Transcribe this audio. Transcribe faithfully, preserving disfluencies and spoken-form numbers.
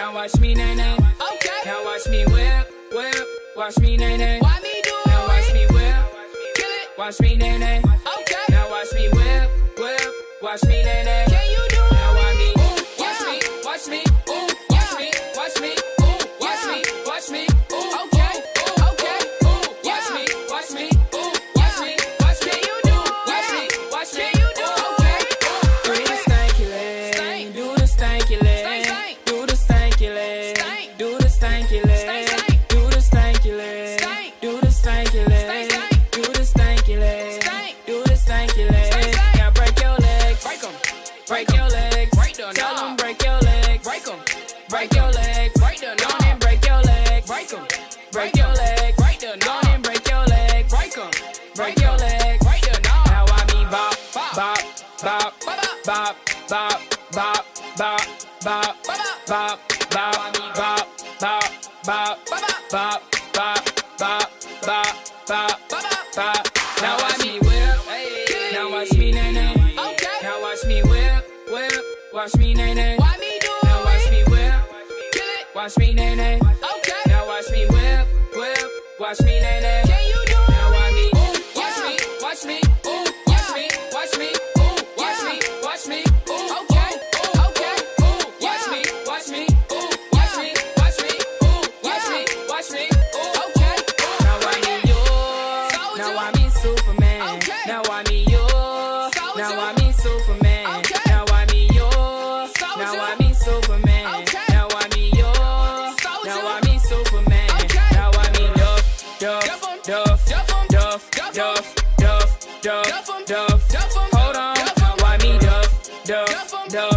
Now watch me nay nay. Okay. Now watch me whip, whip. Watch me nay nay. Why me do it? Now watch me whip. Kill it. Watch me nay nay. Okay. Now watch me whip, whip. Watch me nay nay. Can you do it? Now watch me. Ooh, Watch yeah. me. Watch me. Ooh. Yeah. Watch me. Watch me. Ooh. Watch Yeah. me. Watch me. Ooh. Okay. Ooh. Okay. Ooh. Watch Yeah. me. Watch me. Ooh. Watch me. Watch me. Can you do it? Watch Yeah. me. Watch me. Can you do it? Okay. Do the stanky leg. Stank. Do the stanky leg. Stank, stank. Do the stanky leg. Stank. Do the stanky leg. Stank, stank. Do the stanky leg. Stank. Do the stanky leg. Stank, stank. Do the stanky leg. Stank. Do the stanky leg. Stank, stank. Now break your legs. Break 'em. Break your legs. Break the Tell knob. 'em break your legs. Break 'em. Break your legs. Break the Go on knob. and break your legs. Break 'em. Break your legs. Break the Go on knob. and break your legs. Break 'em. Break your legs. Break the knob. Now I me bop, Bop. bop, bop, Bop, bop, bop, bop, bop, bop, Bop, bop, bop, bop, bop, bop, bop, bop, bop, bop, bop, bop. Now watch me whip. Now watch me nay nay. Okay. Now watch me whip, whip. Watch me nay nay. Why me do it? Now watch me whip. Kill it. Watch me nay nay. Okay. Now watch me whip, whip. Watch me nay nay. Can you do it? Now watch me. Ooh, Watch yeah. me. Watch me. Ooh. Watch Yeah. me. Watch me. Ooh. Watch Yeah. me. Watch me. Ooh. Okay. Ooh. Okay. Ooh. Watch Yeah. me. Watch me. Ooh. Watch Yeah. me. Watch me. Ooh. Watch Yeah. me. Watch me. Ooh. Okay. Now I me yours. Soldier. Now I me Superman. Okay. Now I me yours. Soldier. Now I me Superman. Okay. Now I me yours. Soldier. Now I me Superman. Okay. Now I me yours. Soldier. Now I me Superman. Okay. Now I me Duff, Duff, Duff 'em. Duff, Duff 'em. Duff, Duff 'em. Duff, Duff, Duff, Duff 'em. Duff. Duff 'em. Hold on. Duff 'em. Why me Duff, Duff, Duff 'em. Duff,